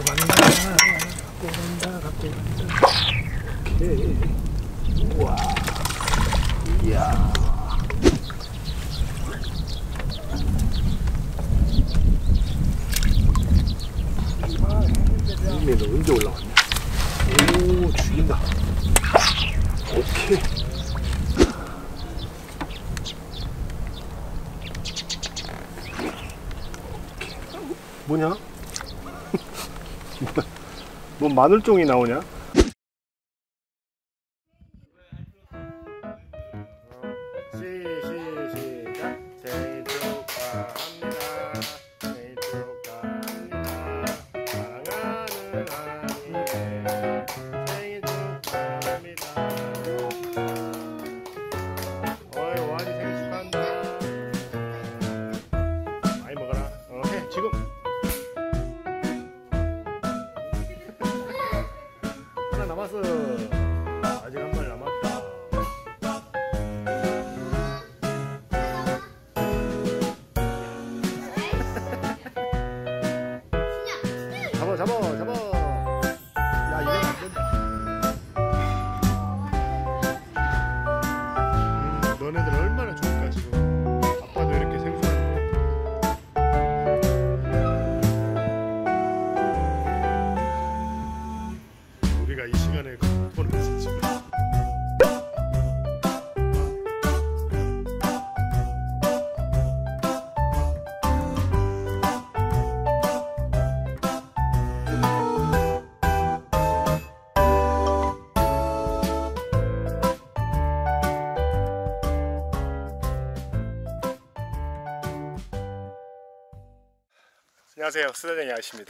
간다. 갖고 간다. 갖고 간다. 오케이. 우와. 이야. 너 언제 올라왔냐? 오, 죽인다. 오케이. 뭐냐? 뭐 마늘종이 나오냐? 시작. 생일 축하합니다. 생일 축하합니다. 사랑하는 아이의 생일 축하합니다. 어이, 와니 생일 축하한다. 많이 먹어라. 해, 지금. 하나 남았어. 아직 한 발 남았다. 잡아. 야, 이건 안 된다. 너네들 얼마나 좋을까, 지금. 아빠도 이렇게 생소한데. 우리가 이 시간에 보내지, 지금. 안녕하세요, 수다쟁이 아저씨입니다.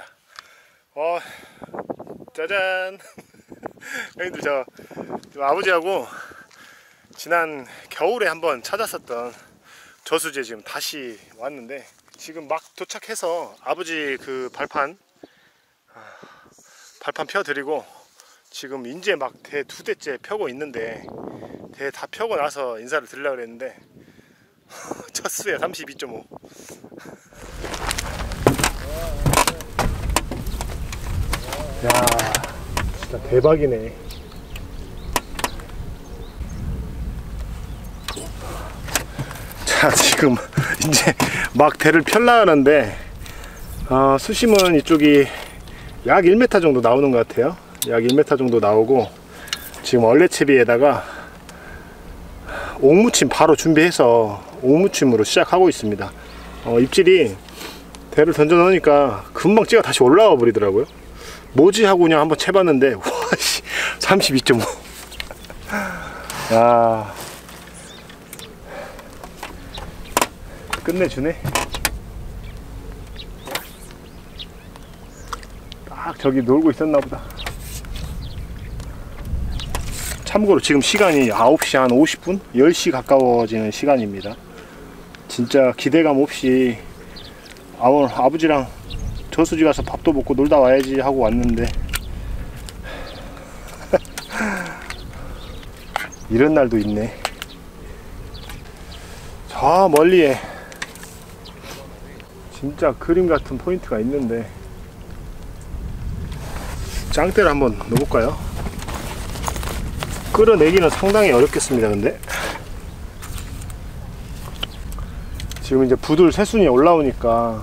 짜잔. 형님들, 저 아버지하고 지난 겨울에 한번 찾았었던 저수지에 지금 다시 왔는데, 지금 막 도착해서 아버지 그 발판 펴드리고 지금 이제 막 대 2대째 펴고 있는데, 대 다 펴고 나서 인사를 드리려고 그랬는데 첫 수에 32.5. 야, 진짜 대박이네. 자, 지금 이제 막 대를 펴려 하는데, 수심은 이쪽이 약 1m 정도 나오는 것 같아요. 약 1m 정도 나오고, 지금 얼레채비에다가 옥무침 바로 준비해서 옥무침으로 시작하고 있습니다. 입질이 대를 던져 넣으니까 금방 찌가 다시 올라와 버리더라고요. 뭐지 하고 그냥 한번 채봤는데, 와씨, 32.5. 야, 끝내주네. 딱 저기 놀고 있었나 보다. 참고로 지금 시간이 9시 한 50분? 10시 가까워지는 시간입니다. 진짜 기대감 없이 오늘 아버지랑 저수지 가서 밥도 먹고 놀다 와야지 하고 왔는데 이런 날도 있네. 저 멀리에 진짜 그림 같은 포인트가 있는데, 짱대를 한번 넣어볼까요? 끌어내기는 상당히 어렵겠습니다. 근데 지금 이제 부들 새순이 올라오니까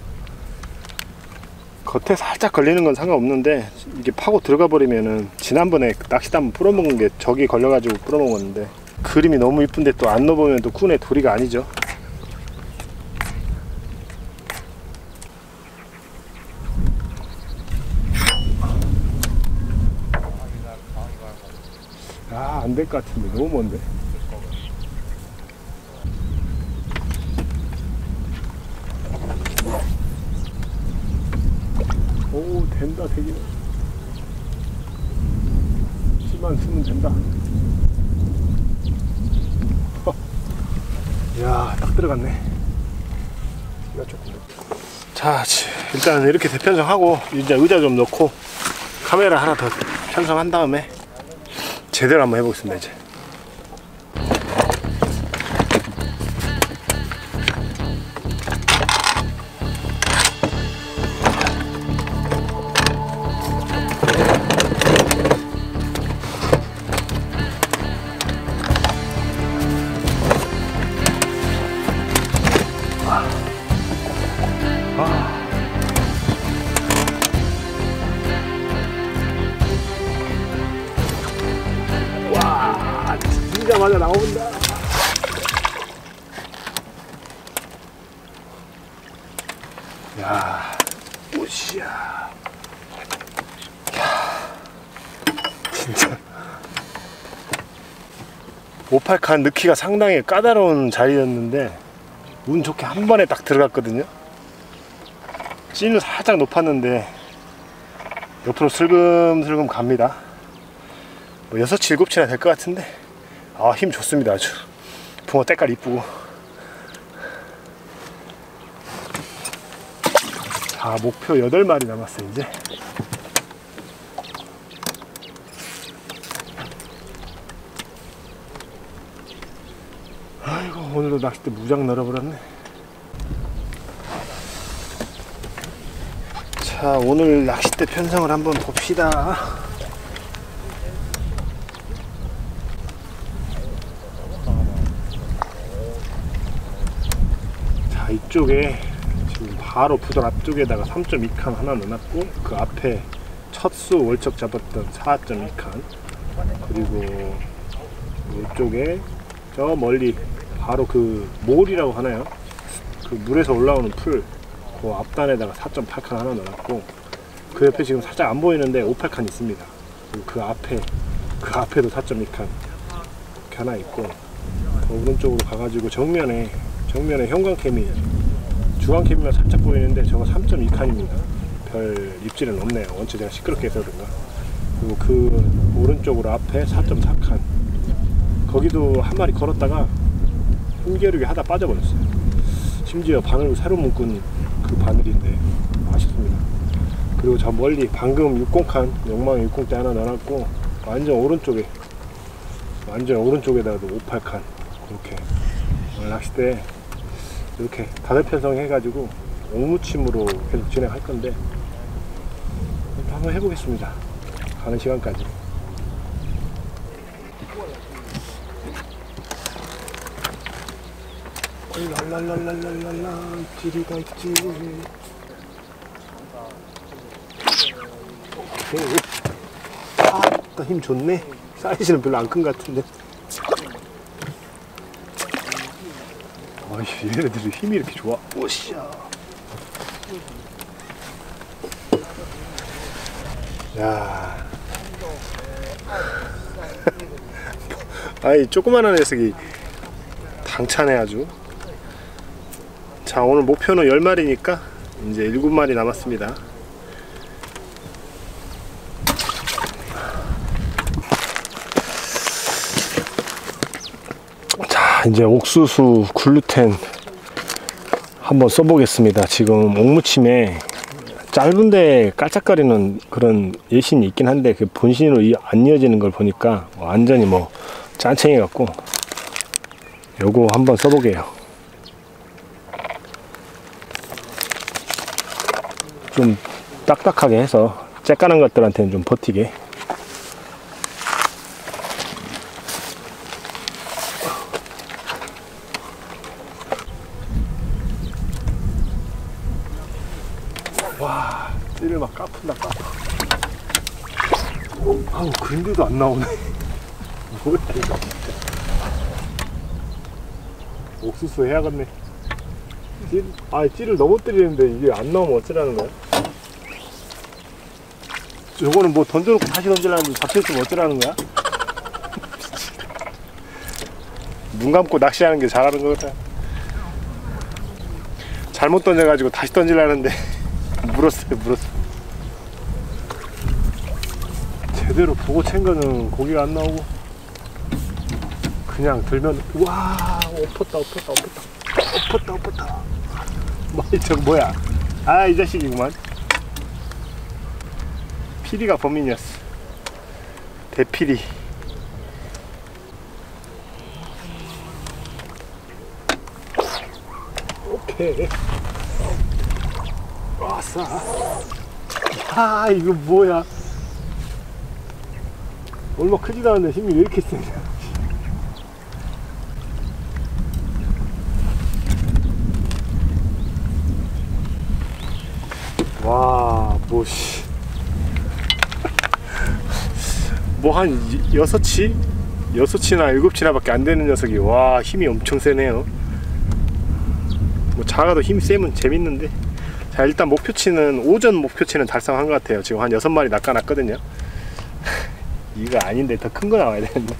겉에 살짝 걸리는 건 상관없는데, 이게 파고 들어가 버리면은, 지난번에 낚시대 한번 풀어먹은 게 저기 걸려가지고 풀어먹었는데, 그림이 너무 이쁜데 또 안 넣어보면 또 꾼의 도리가 아니죠. 아, 안 될 것 같은데 너무 먼데. 오, 된다. 되기는 씨만 쓰면 된다. 이야, 딱 들어갔네. 자, 일단 이렇게 대편성하고 이제 의자 좀 넣고 카메라 하나 더 편성한 다음에 제대로 한번 해보겠습니다. 이제 하나 나온다. 야, 오시야. 야, 진짜. 58칸 넣기가 상당히 까다로운 자리였는데 운 좋게 한 번에 딱 들어갔거든요. 찌는 살짝 높았는데 옆으로 슬금슬금 갑니다. 뭐 6, 7치나 될 것 같은데 힘 좋습니다. 아주 붕어 때깔 이쁘고. 자, 목표 8마리 남았어요. 이제 아이고, 오늘도 낚싯대 무장 널어버렸네. 자, 오늘 낚싯대 편성을 한번 봅시다. 자, 이쪽에 지금 바로 부덜 앞쪽에다가 3.2칸 하나 넣어놨고, 그 앞에 첫수 월척 잡았던 4.2칸, 그리고 이쪽에 저 멀리 바로 그 몰이라고 하나요? 그 물에서 올라오는 풀, 그 앞단에다가 4.8칸 하나 넣어놨고, 그 옆에 지금 살짝 안 보이는데 58칸 있습니다. 그리고 그 앞에도 4.2칸 이렇게 하나 있고, 더 오른쪽으로 가가지고 정면에 형광캠이, 주광캠이만 살짝 보이는데 저거 3.2칸입니다. 별 입질은 없네요. 원체 제가 시끄럽게 해서 그런가. 그리고 그 오른쪽으로 앞에 4.4칸, 거기도 한 마리 걸었다가 힘겨루기 하다 빠져버렸어요. 심지어 바늘 새로 묶은 그 바늘인데 아쉽습니다. 그리고 저 멀리 방금 60칸 욕망 60대 하나 넣어놨고, 완전 오른쪽에다가도 58칸. 그렇게 낚싯대 이렇게 다들 편성 해가지고 오무침으로 계속 진행할 건데 한번 해보겠습니다. 가는 시간까지. 랄랄랄랄랄랄라, 입질이다, 입질. 오케이. 아, 힘 좋네. 사이즈는 별로 안 큰 것 같은데. 아이씨, 얘네들이 힘이 이렇게 좋아. 오씨야. 야. 아이, 조그만한 녀석이 당차네 아주. 자, 오늘 목표는 10마리니까 이제 7마리 남았습니다. 자, 이제 옥수수 글루텐 한번 써보겠습니다. 지금 옥무침에 짧은데 깔짝거리는 그런 예신이 있긴 한데 그 본신으로 안 이어지는 걸 보니까 완전히 뭐 짠챙이 같고, 요거 한번 써보게요. 좀 딱딱하게 해서 쬐까는 것들한테는 좀 버티게. 와, 찌를 막 까푼다. 아우, 그런데도 안 나오네. 뭐야 이거. 옥수수 해야겠네. 찌를 너무 때리는데 이게 안 나오면 어쩌라는 거야? 저거는 뭐 던져놓고 다시 던지려는데 잡혀있으면 어쩌라는 거야? 눈 감고 낚시하는 게 잘하는 거 같아. 잘못 던져가지고 다시 던지려는데 물었어요. 제대로 보고 챈 거는 고기가 안 나오고 그냥 들면, 와, 엎었다. 저거 뭐야? 아, 이 자식이구만. 피리가 범인이었어. 대피리. 오케이. 왔어. 아, 이거 뭐야? 얼마 크지도 않은데 힘이 왜 이렇게 세냐? 와, 뭐 한 6치? 6치나 7치나 밖에 안 되는 녀석이 와 힘이 엄청 세네요. 뭐 작아도 힘이 세면 재밌는데. 자, 일단 목표치는 오전 목표치는 달성한 것 같아요. 지금 한 6마리 낚아놨거든요. 이거 아닌데 더 큰 거 나와야 되는데.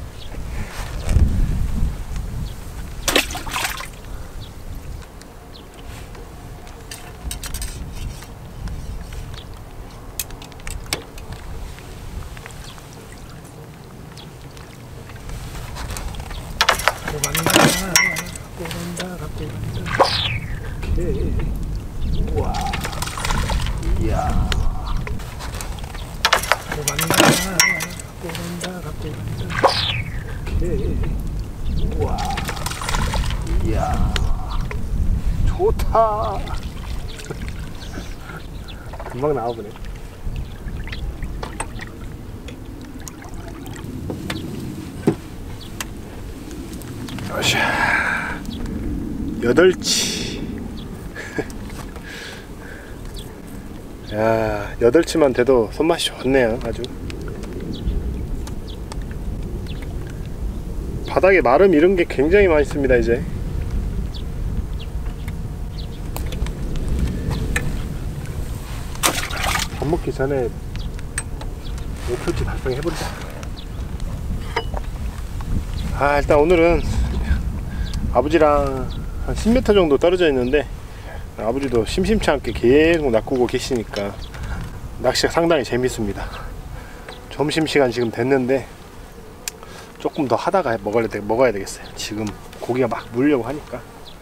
오케이. 우와. 이야. 오케이. 우와. 이야. 좋다. 금방 나와보네. 어샤. 8치. 야, 8치만 돼도 손맛이 좋네요. 아주 바닥에 마름 이런게 굉장히 많이 있습니다. 이제 밥 먹기 전에 목표치 달성해버리자. 아, 일단 오늘은 아버지랑 한 10m 정도 떨어져 있는데 아버지도 심심치 않게 계속 낚고 계시니까 낚시가 상당히 재밌습니다. 점심시간 지금 됐는데 조금 더 하다가 먹어야 되겠어요. 지금 고기가 막 물려고 하니까.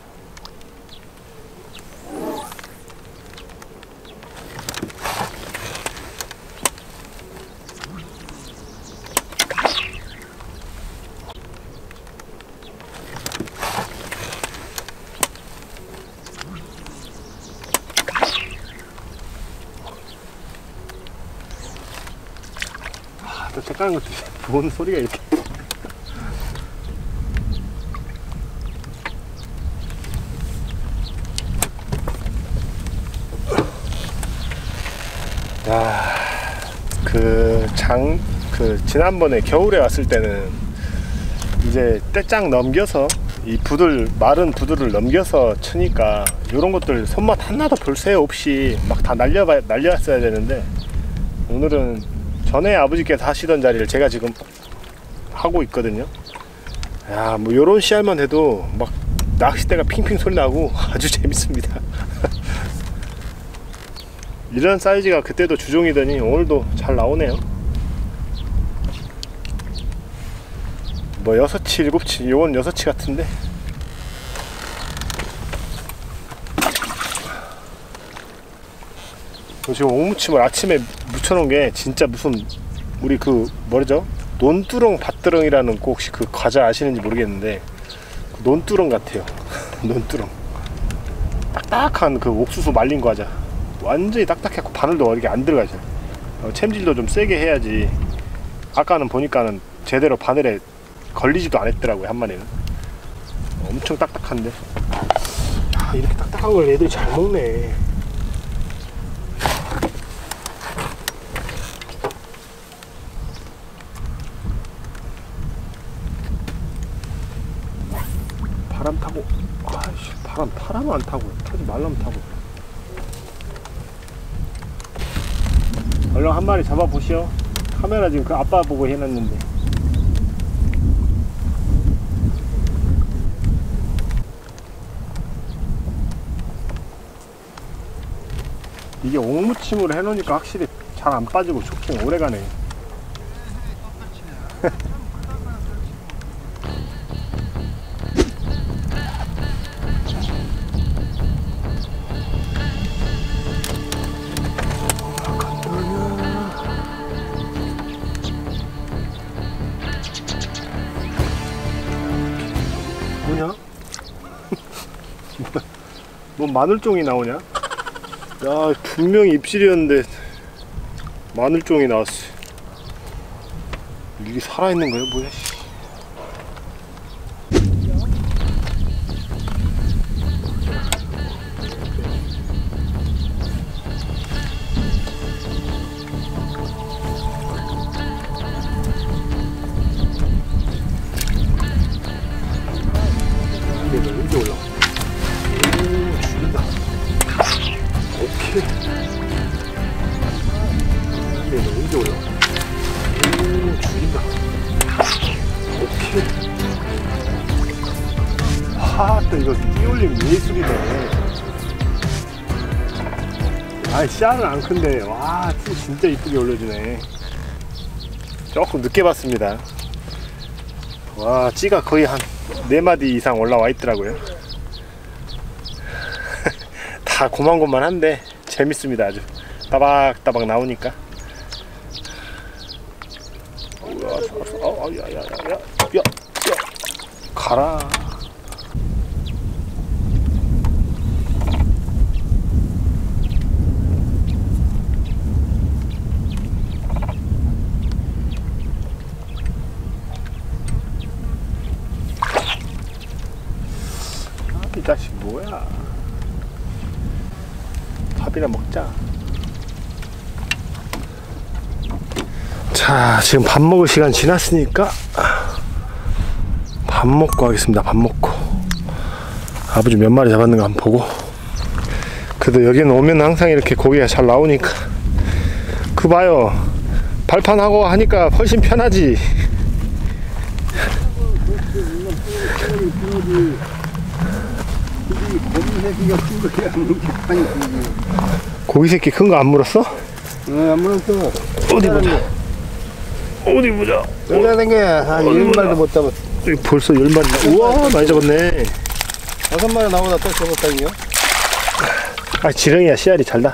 또 색깔한 것도 좋은 소리가 이렇게. 야, 지난번에 겨울에 왔을 때는 이제 떼짱 넘겨서 이 마른 부두를 넘겨서 치니까 이런 것들 손맛 하나도 볼 새 없이 막 다 날려왔어야 되는데, 오늘은 전에 아버지께서 하시던 자리를 제가 지금 하고 있거든요. 야, 뭐 요런 씨알만 해도 막 낚싯대가 핑핑 소리 나고 아주 재밌습니다. 이런 사이즈가 그때도 주종이더니 오늘도 잘 나오네요. 뭐 6치 7치, 요건 6치 같은데. 지금 옥무침을 아침에 묻혀놓은 게 진짜 무슨 우리 뭐죠? 논두렁 밭두렁이라는 거 혹시 그 과자 아시는지 모르겠는데 논두렁 같아요. 논두렁 딱딱한 그 옥수수 말린 과자, 완전히 딱딱해갖고 바늘도 이렇게 안 들어가죠. 챔질도 좀 세게 해야지. 아까는 보니까는 제대로 바늘에 걸리지도 않았더라고요. 한 마리는 엄청 딱딱한데. 야, 이렇게 딱딱한 걸 애들이 잘 먹네. 바람 타고, 아이씨, 바람은 안 타고, 타지 말라면 타고. 얼른 한 마리 잡아보시오. 카메라 지금 그 아빠 보고 해놨는데. 이게 옥무침으로 해놓으니까 확실히 잘 안 빠지고 좋긴 오래가네. 뭐냐? 뭐 마늘종이 나오냐? 야, 분명히 입질이었는데 마늘종이 나왔어. 이게 살아있는 거야 뭐야? 띄올리네. 언제 올라? 오, 죽인다. 오케이. 또 이거 띄올림 예술이네. 아, 씨알은 안 큰데, 와, 진짜 이쁘게 올려주네. 조금 늦게 봤습니다. 와, 찌가 거의 한 4마디 이상 올라와 있더라고요. 다 고만고만한데 재밌습니다. 아주 따박따박 나오니까. 야, 가라. 이 자식 뭐야? 밥이나 먹자. 자, 지금 밥 먹을 시간 지났으니까 밥 먹고 하겠습니다. 밥 먹고 아버지 몇 마리 잡았는가 한번 보고. 그래도 여기는 오면 항상 이렇게 고기가 잘 나오니까. 그 봐요, 발판하고 하니까 훨씬 편하지. 고기 새끼 큰 거 안 물었어? 안 물었어. 어디 보자. 어디 보자. 얼마나 게 한 10마리도 못 잡았어. 벌써 10마리. 우와, 많이 잡았네. 5마리 나오다 또 잡았다니요? 아, 지렁이야. 씨알이 잘다.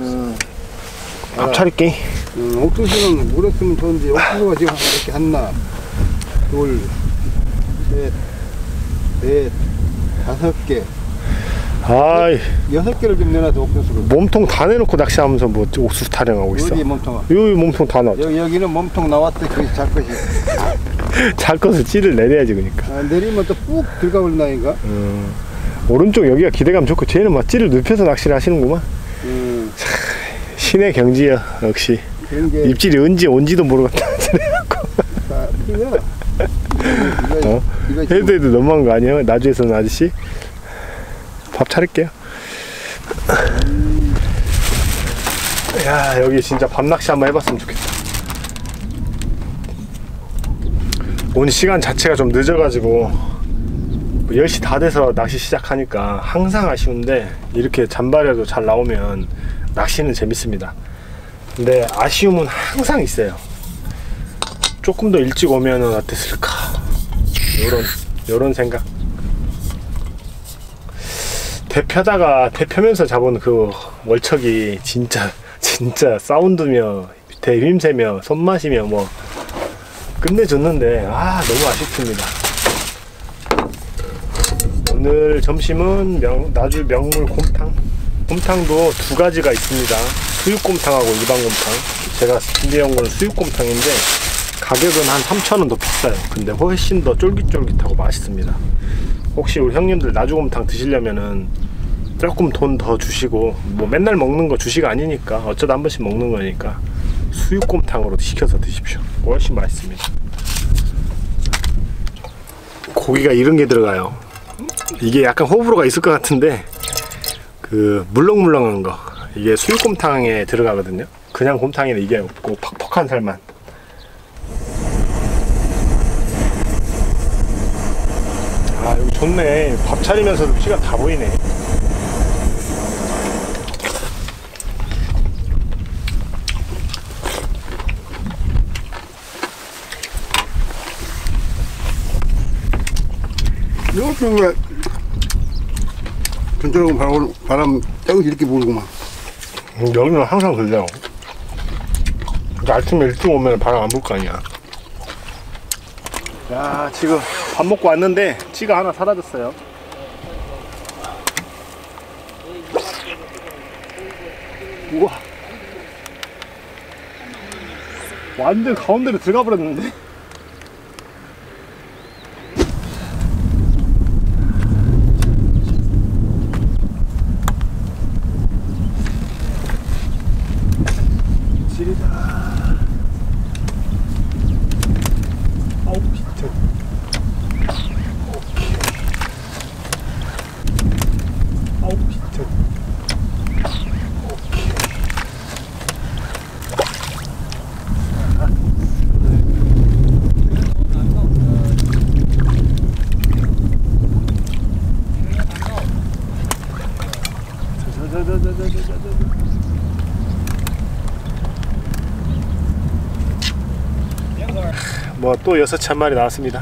밥 차릴게. 옥수수는 물었으면 좋은데 옥수수가 지금 이렇게 하나, 둘, 셋, 넷, 5개. 아이, 6개를 좀 내놔서 옥수수를. 몸통 다 내놓고 낚시하면서 뭐 옥수수 타령하고 있어. 여기 몸통아. 여기 몸통 다 나왔지. 여기는 몸통 나왔대. 그게 잘 것이. 잘 것을 찌를 내려야지. 그러니까 내리면 또 푹 들어가 버린다니까. 오른쪽 여기가 기대감 좋고, 쟤는 막 찌를 눕혀서 낚시를 하시는구만. 신의 경지야 역시. 입질이 언제 온지도 모르겠다. 해도 해도 너무한 거 아니에요? 나주에서는 아저씨? 밥 차릴게요. 야, 여기 진짜 밤낚시 한번 해봤으면 좋겠다. 오늘 시간 자체가 좀 늦어가지고 10시 다 돼서 낚시 시작하니까 항상 아쉬운데, 이렇게 잔발에도 잘 나오면 낚시는 재밌습니다. 근데 아쉬움은 항상 있어요. 조금 더 일찍 오면은 어땠을까, 요런 생각. 대표면서 잡은 그 월척이 진짜 사운드며 대힘세며 손맛이며 뭐 끝내줬는데, 너무 아쉽습니다. 오늘 점심은 나주 명물 곰탕도 2가지가 있습니다. 수육곰탕하고 일반곰탕. 제가 준비해온 거는 수육곰탕인데 가격은 한 3,000원 더 비싸요. 근데 훨씬 더 쫄깃쫄깃하고 맛있습니다. 혹시 우리 형님들 나주곰탕 드시려면은 조금 돈 더 주시고, 뭐 맨날 먹는 거 주시가 아니니까 어쩌다 한 번씩 먹는 거니까 수육곰탕으로 시켜서 드십시오. 훨씬 맛있습니다. 고기가 이런 게 들어가요. 이게 약간 호불호가 있을 것 같은데, 그 물렁물렁한 거, 이게 수육곰탕에 들어가거든요. 그냥 곰탕에는 이게 없고 퍽퍽한 살만. 여기 좋네. 밥 차리면서도 피가 다 보이네. 이렇게 왜 전처럼 바람 조금씩 이렇게 불구만. 여기는 항상 그래요. 아침에 일찍 오면 바람 안 불 거 아니야. 야, 지금 밥 먹고 왔는데 찌가 하나 사라졌어요. 우와, 완전 가운데로 들어가 버렸는데. 뭐 또 6치 한 마리 나왔습니다.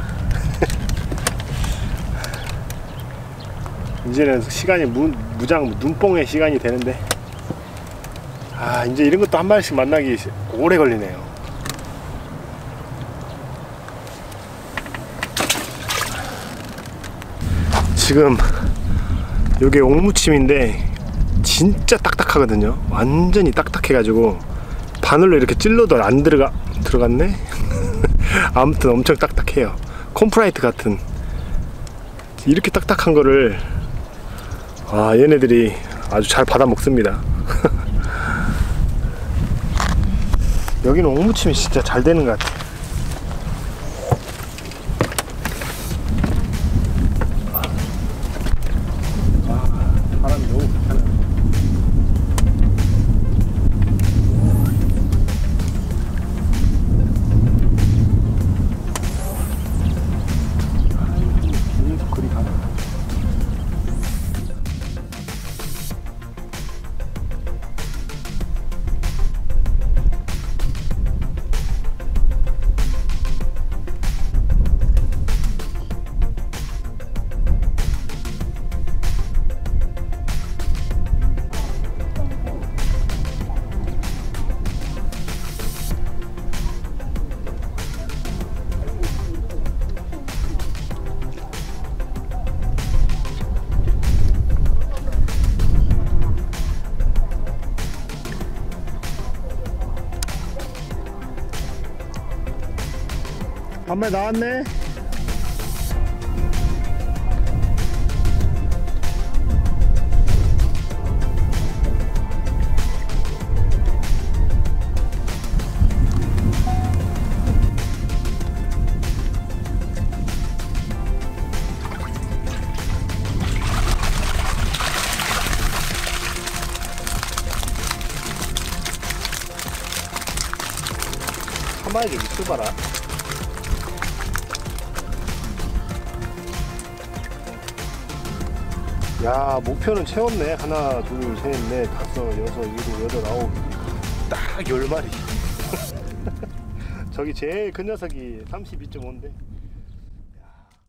이제는 시간이 무장 눈뽕의 시간이 되는데, 아 이제 이런 것도 한 마리씩 만나기 오래 걸리네요. 지금 요게 옥무침인데 진짜 딱딱하거든요. 완전히 딱딱해가지고 바늘로 이렇게 찔러도 안 들어갔네. 아무튼 엄청 딱딱해요. 콤프라이트 같은 이렇게 딱딱한 거를 얘네들이 아주 잘 받아 먹습니다. 여기는 옥무침이 진짜 잘 되는 것 같아. 바람이 너무 불편해. 계속 그리 가네. 한 마리 나왔네. 한 마리 밑을 봐라. 야, 목표는 채웠네. 하나, 둘, 셋, 넷, 다섯, 여섯, 일곱, 여덟, 아홉. 딱 10마리. 저기 제일 큰 녀석이 32.5인데